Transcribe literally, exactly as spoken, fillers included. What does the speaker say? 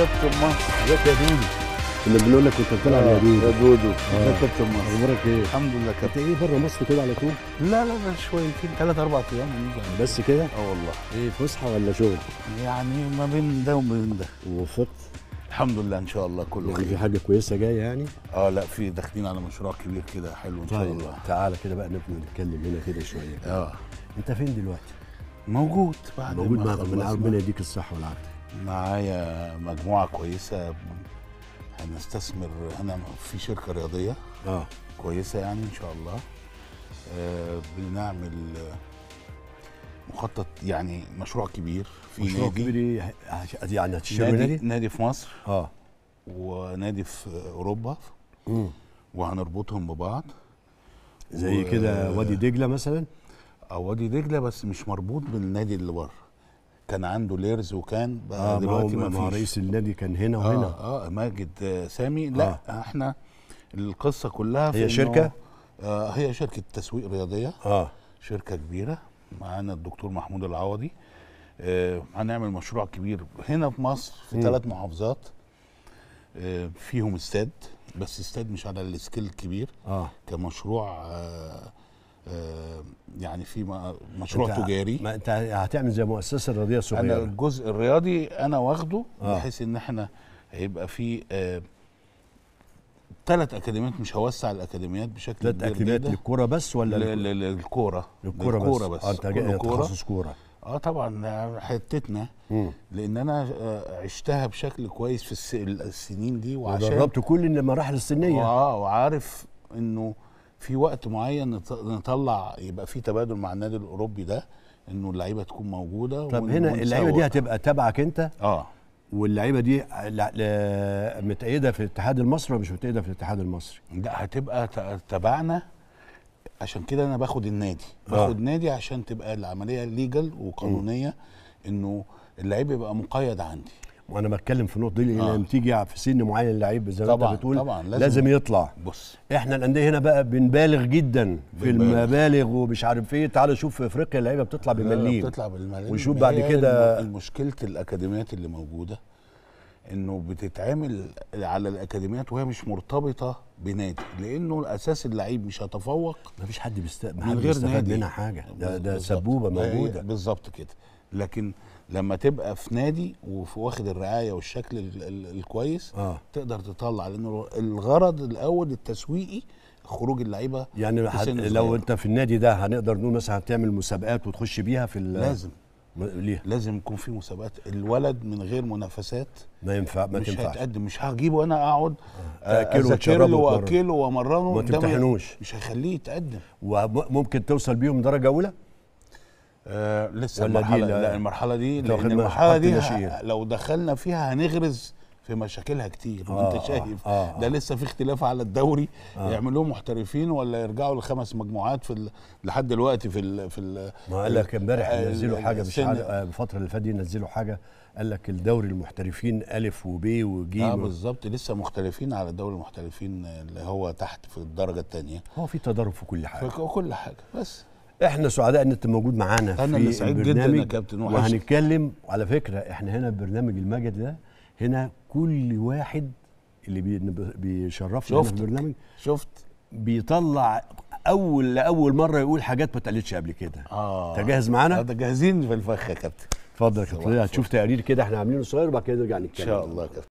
كابتن مصر. ازيك يا دودو؟ كنا بنقول لك كنت بتلعب يا دودو. يا دودو ازيك يا كابتن مصر؟ اخبارك ايه؟ الحمد لله انت كابتن. ايه بره مصر كده على طول؟ لا لا لا شويتين ثلاث اربع ايام ونيجي. بس كده؟ اه والله. ايه فسحه ولا شغل؟ يعني ما بين ده وما بين ده. ووفقت؟ الحمد لله ان شاء الله كله يعني في خير. حاجه كويسه جايه يعني؟ اه لا في داخلين على مشروع كبير كده حلو ان شاء طيب الله. تعالى كده بقى نبدا نتكلم هنا كده شويه. اه انت فين دلوقتي؟ موجود بعد موجود ما معاك، ربنا خلصنا. ربنا يديك الصحه والعافيه. معايا مجموعه كويسه، هنستثمر هنا في شركه رياضيه اه كويسه يعني ان شاء الله. آه بنعمل مخطط يعني مشروع كبير في مشروع نادي كبير ايه؟ يعني هتشتري نادي, نادي؟ نادي في مصر اه ونادي في اوروبا، امم وهنربطهم ببعض زي و- كده وادي دجله مثلا؟ او وادي دجله بس مش مربوط بالنادي اللي بره. كان عنده ليرز وكان بقى اه دلوقتي ما ما هو فيش. رئيس النادي كان هنا وهنا. اه اه ماجد آه، سامي. لا آه. احنا القصه كلها في هي إنه- شركة؟ آه هي شركه تسويق رياضيه، اه شركه كبيره. معانا الدكتور محمود العوضي. آه هنعمل مشروع كبير هنا في مصر في ثلاث محافظات. آه فيهم استاد، بس استاد مش على السكيل الكبير. اه كمشروع آه آه يعني في م- مشروع أنت- تجاري. ما انت هتعمل زي مؤسسه رياضيه انا صغيره. الجزء الرياضي انا واخده آه. بحيث ان احنا هيبقى في آه ثلاث اكاديميات، مش هوسع الاكاديميات بشكل ثلاث كبير اكاديميات جدا. للكوره بس ولا ل- للكرة؟ ل- للكوره للكوره للكوره بس, بس. آه انت كله جاي كورة. تخصص كوره. اه طبعا ده حتتنا. امم لان انا آه، عشتها بشكل كويس في الس- السنين دي، وعشان ودربت كل المراحل السنيه. اه وعارف انه في وقت معين نط- نطلع يبقى في تبادل مع النادي الاوروبي ده، انه اللعيبه تكون موجوده. طب ون- هنا اللعيبه دي ونسوق. هتبقى تبعك انت، اه واللعيبه دي ل- ل- متأيده في الاتحاد المصري ولا مش متأيده في الاتحاد المصري؟ لا هتبقى ت- تبعنا. عشان كده انا باخد النادي آه. باخد نادي عشان تبقى العمليه ليجل وقانونيه، انه اللعيب يبقى مقيد عندي. وانا بتكلم في النقطه دي لان آه. لما تيجي في سن معين اللعيب زي ما طبعاً، انت بتقول طبعاً، لازم- لازم يطلع. بص احنا الانديه هنا بقى بنبالغ جدا في بنبالغ. المبالغ ومش عارف ايه. تعال شوف في افريقيا اللعيبه بتطلع بمليم. بتطلع بالملايين. وشوف ما بعد هي كده- الم- المشكله الاكاديميات اللي موجوده انه بتتعامل على الاكاديميات وهي مش مرتبطه بنادي، لانه اساس اللعيب مش هيتفوق ما فيش حد بيست... من حد غير بيستفاد نادي. منها حاجه. ده ده بالظبط. سبوبه ما هي موجوده. بالظبط كده. لكن لما تبقى في نادي واخد الرعايه والشكل ال- ال- الكويس، اه تقدر تطلع، لانه الغرض الاول التسويقي خروج اللعيبه. يعني في حد... سن لو صغير. انت في النادي ده هنقدر نقول مثلا هتعمل مسابقات وتخش بيها في ال... لازم م... ليه؟ لازم يكون في مسابقات. الولد من غير منافسات ما ينفع ما مش تنفعش. هيتقدم. مش هجيبه انا اقعد تأكله اذاكر له وتشربه وتمرنه. واكله وامرنه ما ده تمتحنوش. مش هيخليه يتقدم. وممكن توصل بيهم درجه اولى؟ آه لسه ولا دي المرحله لا- لا المرحله دي أنت واخد لان بالك المرحله دي مرحلة ه- الناشئين. لو دخلنا فيها هنغرز في مشاكلها كتير. آه، وانت آه، شايف آه، ده آه. لسه في اختلاف على الدوري. آه. يعملوهم محترفين ولا يرجعوا لخمس مجموعات في ال... لحد دلوقتي في ال... في ال... ما قال لك امبارح ال- نزلوا حاجه مش السن- عارف آه، الفتره اللي فاتت دي نزلوا حاجه. قال لك الدوري المحترفين الف وب وج. اه بالظبط. لسه مختلفين على دوري المحترفين اللي هو تحت في الدرجه الثانيه. هو في تضارب في كل حاجه. في كل حاجه. بس احنا سعداء ان انت موجود معانا في أنا اللي سعيد جداً البرنامج. يا كابتن، وحشني. وهنتكلم على فكره احنا هنا برنامج المجد ده هنا كل واحد اللي بي- بيشرفنا هنا في شفت البرنامج شفت بيطلع اول لاول مره يقول حاجات ما اتقالتش قبل كده. اه انت جاهز معانا؟ آه، ده جاهزين في الفخ يا كابتن. اتفضل يا كابتن. صباح هتشوف تقرير كده احنا عاملينه صغير وبعد كده نرجع ان نتكلم. شاء الله يا كابتن.